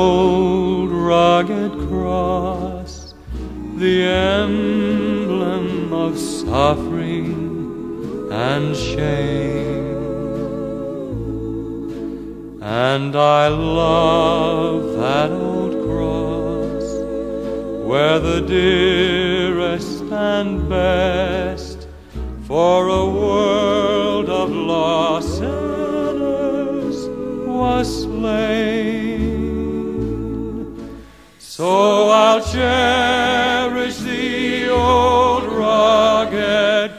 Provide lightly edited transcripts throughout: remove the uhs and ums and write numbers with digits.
old rugged cross, the emblem of suffering and shame. And I love that old cross, where the dearest and best for a world of lost sinners was slain. So I'll cherish the old rugged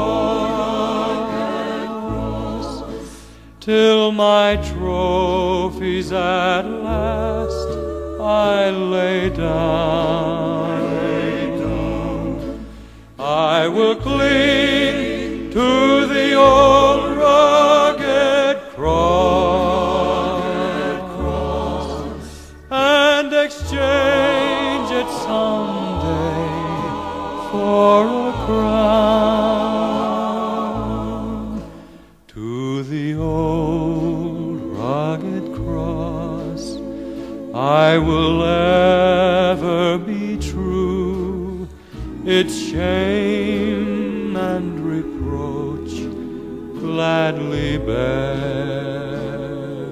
cross till my trophies at last I lay down. I will cling to the old rugged cross and exchange it someday for a crown. To the old rugged cross I will ever be true, its shame and reproach gladly bear.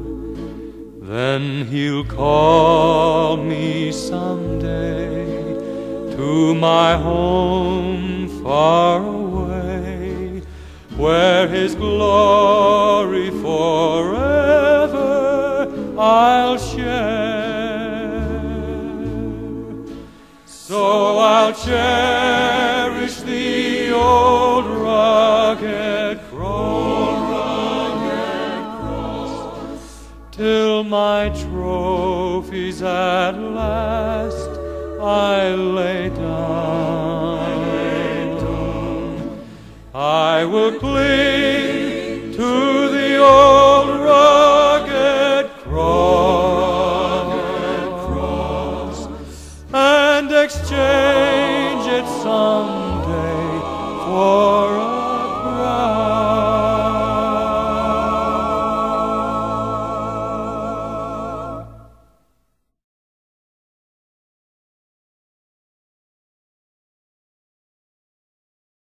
Then he'll call me someday to my home far away, where his glory forever I'll share. So I'll cherish the old rugged cross till my trophies at last I lay down. I will cling to